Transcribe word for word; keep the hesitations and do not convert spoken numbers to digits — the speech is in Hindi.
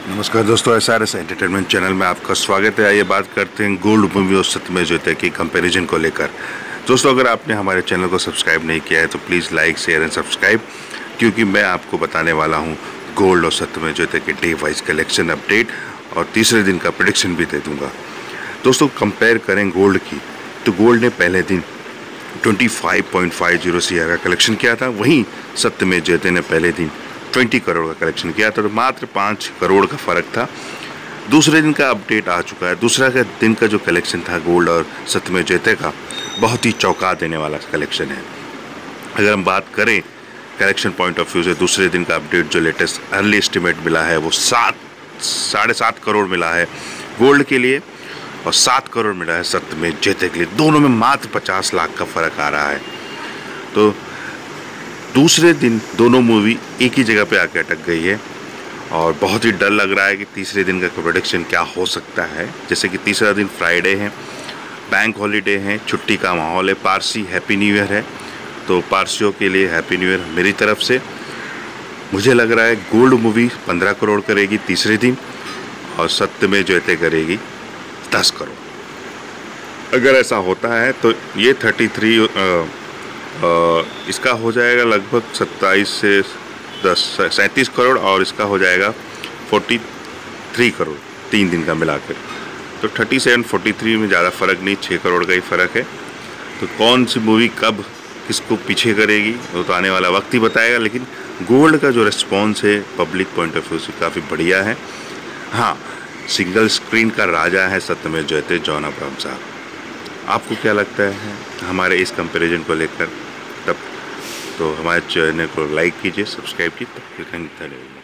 नमस्कार दोस्तों, S R S entertainment channel में आपका स्वागत है। आइए बात करते हैं गोल्ड मूवी और सत्यमेव जयते की कंपैरिजन को लेकर। दोस्तों, अगर आपने हमारे चैनल को सब्सक्राइब नहीं किया है तो please like share and subscribe, क्योंकि मैं आपको बताने वाला हूं गोल्ड और सत्यमेव जयते के डे वाइज कलेक्शन अपडेट और तीसरे दिन का प्रेडिक्शन भी दे दूँगा। दोस्तों, कंपेयर करें गोल्ड की तो गोल्ड ने पहले दिन पच्चीस पॉइंट पाँच ज़ीरो का कलेक्शन किया था, वहीं सत्यमेव जयते ने पहले दिन बीस करोड़ का कलेक्शन किया था, तो मात्र पाँच करोड़ का फ़र्क था। दूसरे दिन का अपडेट आ चुका है। दूसरा का दिन का जो कलेक्शन था गोल्ड और सत्यमेव जयते का, बहुत ही चौंका देने वाला कलेक्शन है। अगर हम बात करें कलेक्शन पॉइंट ऑफ व्यू से, दूसरे दिन का अपडेट जो लेटेस्ट अर्ली एस्टिमेट मिला है वो सात साढ़े सात करोड़ मिला है गोल्ड के लिए और सात करोड़ मिला है सत्यमेव जयते के लिए। दोनों में मात्र पचास लाख का फ़र्क आ रहा है। तो दूसरे दिन दोनों मूवी एक ही जगह पे आके अटक गई है और बहुत ही डर लग रहा है कि तीसरे दिन का प्रेडिक्शन क्या हो सकता है। जैसे कि तीसरा दिन फ्राइडे है, बैंक हॉलीडे है, छुट्टी का माहौल है, पारसी हैप्पी न्यू ईयर है, तो पारसियों के लिए हैप्पी न्यू ईयर मेरी तरफ से। मुझे लग रहा है गोल्ड मूवी पंद्रह करोड़ करेगी तीसरे दिन और सत्यमेव जयते करेगी दस करोड़। अगर ऐसा होता है तो ये थर्टी थ्री Uh, इसका हो जाएगा लगभग सत्ताईस से दस सैंतीस करोड़ और इसका हो जाएगा तैंतालीस करोड़ तीन दिन का मिलाकर। तो सैंतीस तैंतालीस में ज़्यादा फ़र्क नहीं, छः करोड़ का ही फ़र्क है। तो कौन सी मूवी कब किसको पीछे करेगी वो तो आने वाला वक्त ही बताएगा, लेकिन गोल्ड का जो रिस्पॉन्स है पब्लिक पॉइंट ऑफ व्यू से काफ़ी बढ़िया है। हाँ, सिंगल स्क्रीन का राजा है सत्यमेव जयते, जॉन अब्राहम साहब। आपको क्या लगता है हमारे इस कंपैरिजन को लेकर? तब तो हमारे चैनल को लाइक कीजिए, सब्सक्राइब कीजिए। तब फिर धन्यवाद।